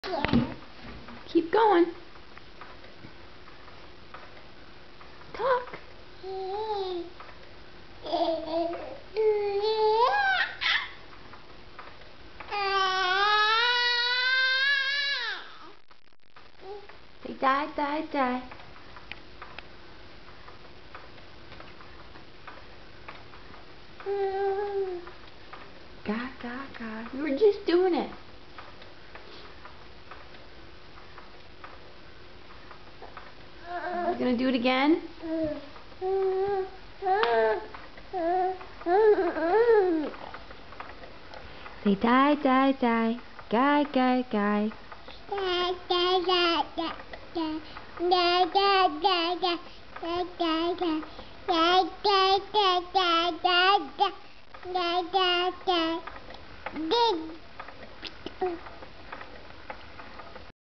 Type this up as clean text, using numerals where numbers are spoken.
Keep going. Talk. Say die, die, die. Ga, ga, ga. We were just doing it. We're gonna do it again. Say die, die, die. Guy, guy, guy. Dig.